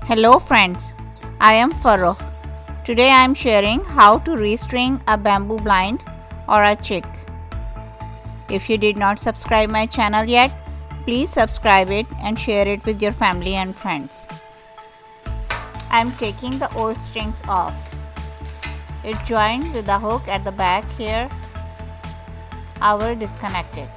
Hello friends, I am Farooq. Today I am sharing how to restring a bamboo blind or a chick. If you did not subscribe my channel yet, please subscribe it and share it with your family and friends. I am taking the old strings off. It joined with the hook at the back here. I will disconnect it.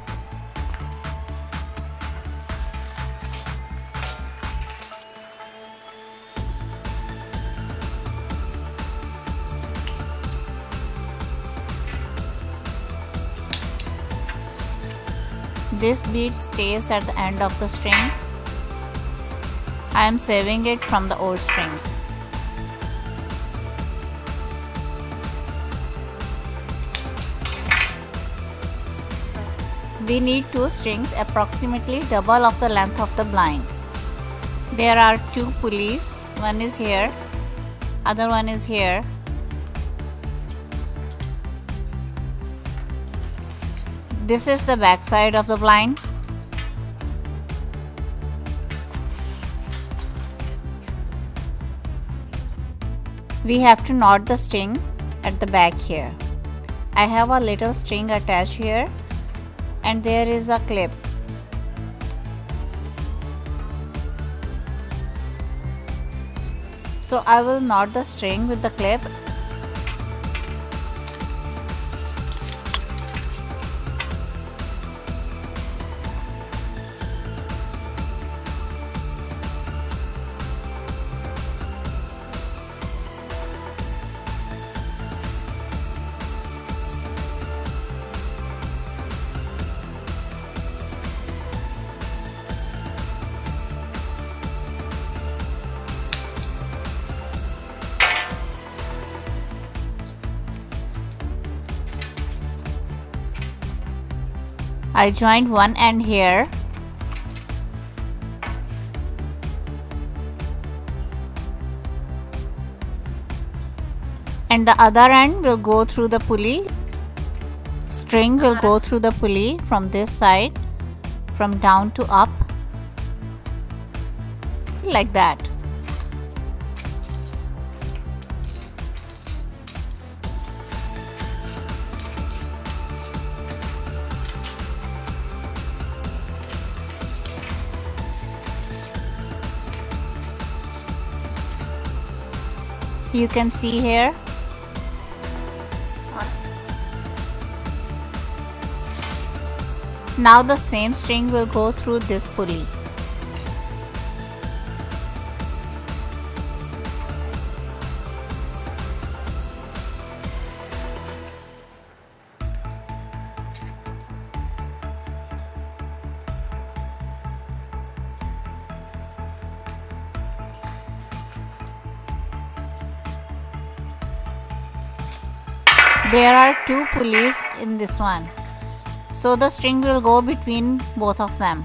This bead stays at the end of the string. I am saving it from the old strings. We need two strings approximately double of the length of the blind. There are two pulleys. One is here, other one is here. This is the back side of the blind. We have to knot the string at the back here. I have a little string attached here and there is a clip. So I will knot the string with the clip. I joined one end here and the other end will go through the pulley. String will go through the pulley from this side, from down to up, like that. You can see here. Now the same string will go through this pulley. There are two pulleys in this one, so the string will go between both of them.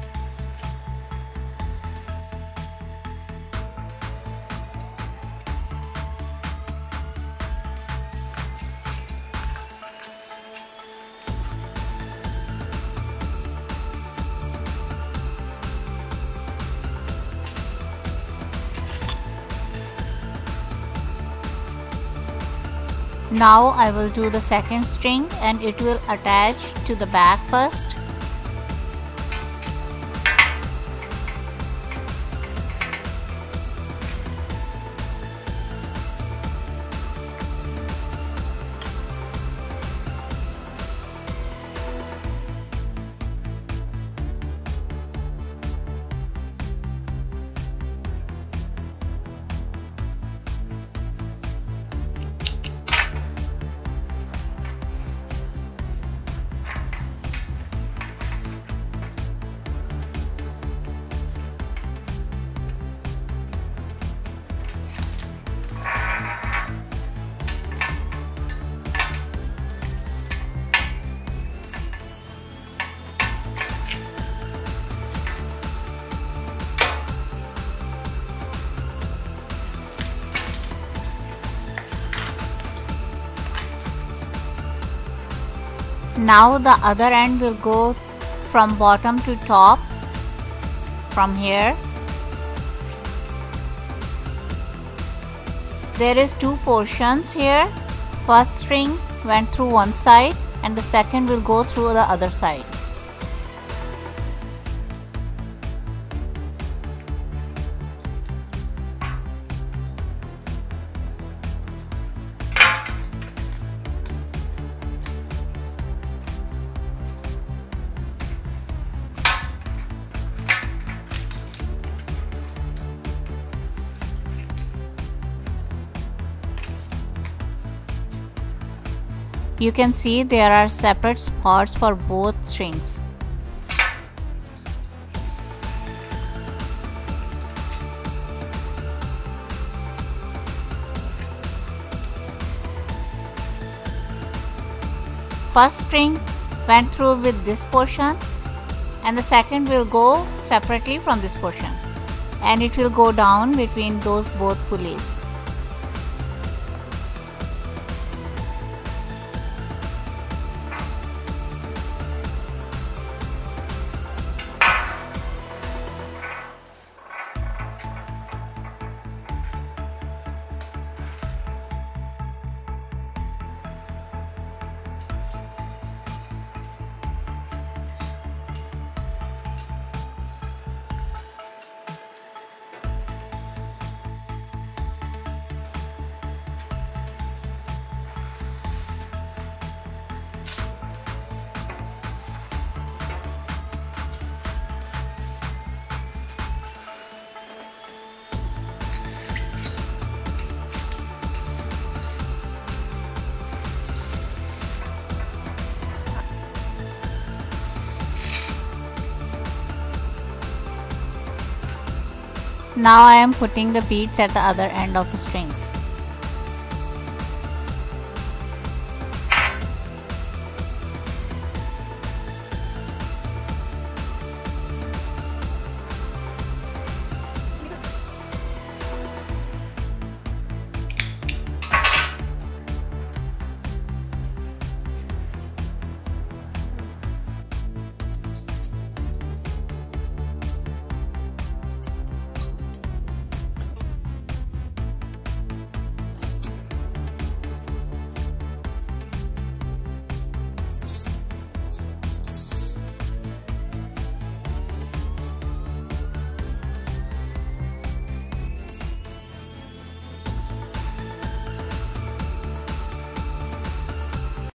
Now I will do the second string and it will attach to the back first. Now the other end will go from bottom to top from here. There is two portions here. First string went through one side and the second will go through the other side. You can see there are separate spots for both strings. First string went through with this portion and the second will go separately from this portion, and it will go down between those both pulleys. Now I am putting the beads at the other end of the strings.